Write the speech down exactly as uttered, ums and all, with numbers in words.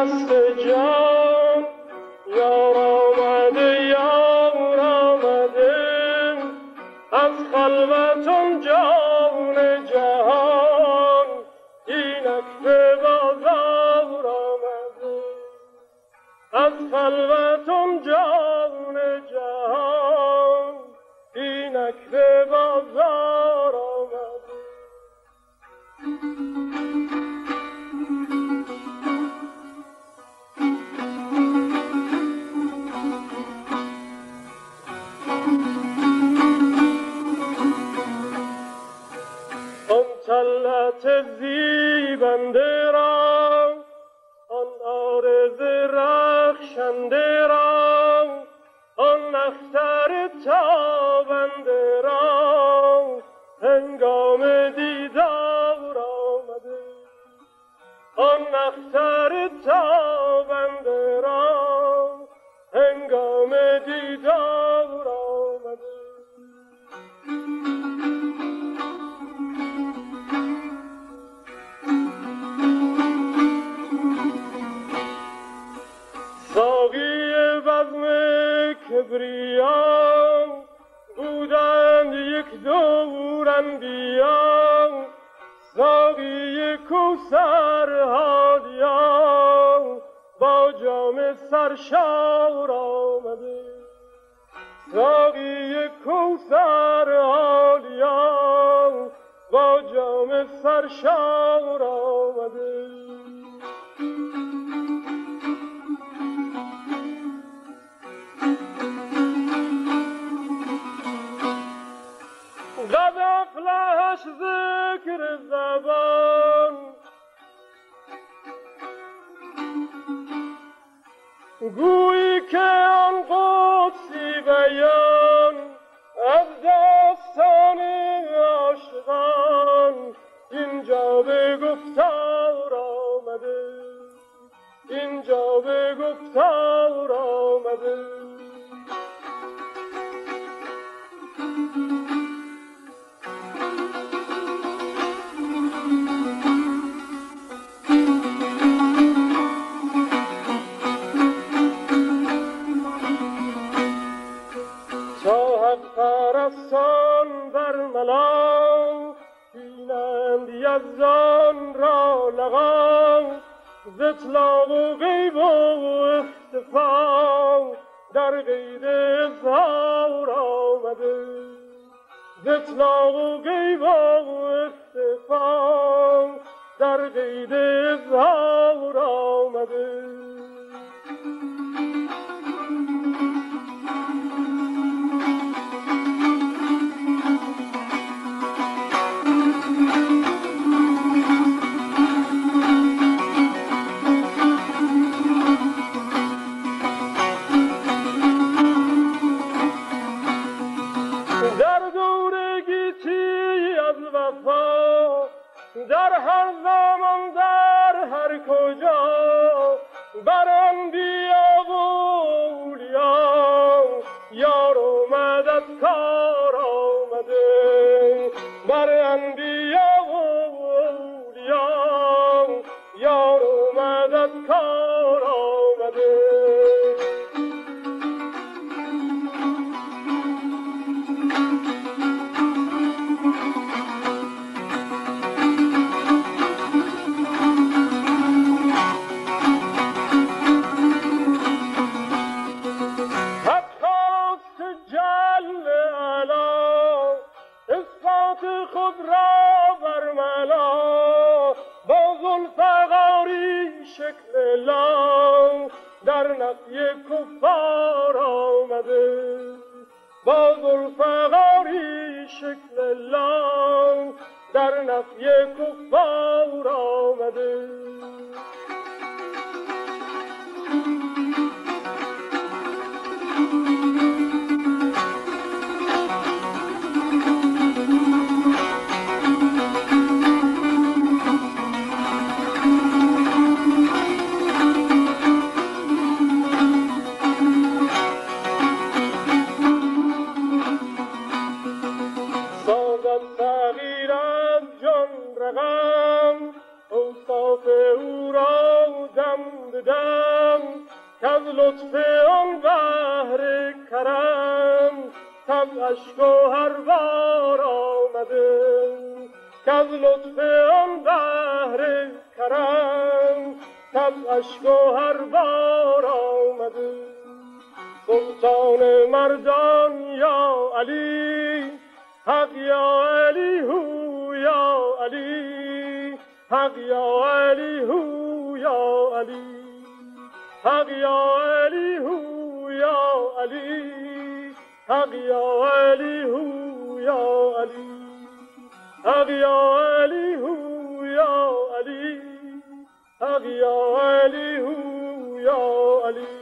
دست جان یار آمده یار آمده از خلوتون جان جهان اینک به بازار آمده از خلوتون جان جهان اینک به بازار آمده طلعت زیبنده را آن عارض رخشنده را آن اختر تابنده را هنگام دیدار آمده آن اختر تابنده را هنگام دیدار آمده ساقی بزم کبریان بودند یک دور انبیان ساقی کوثر هادیان با جام سرشار آمده ساقی کوثر هادیان با جام سرشار آمده قد افلحش ذکر زبان گویی که آن قدسی بیان از داستان عاشقان اینجا به گفتار آمده اینجا به گفتار آمده پرستان بر ملام بینند یزدان را لقام ز اطلاق و غیب و اختفا در قید اظهار آمده ز اطلاق و غیب و اختفا در قید اظهار آمده در هر زمان در هر کجا بر انبیا و اولیا یار و مددکار آمده بر انبیا و اولیا یار و مددکار آمده در نفی کفار آمده با ذوالفقاری شکل الله در نفی کفار آمده رقم لطف آن بحر کرم طبعش گوهربار آمده کز لطف آن بحر کرم طبعش گوهربار آمده سلطان مردان یا علی حق یا علی هو یا علی حق یا علی هو یا علی حق یا علی هو یا علی حق یا علی هو یا علی حق یا علی هو یا علی حق یا علی هو یا علی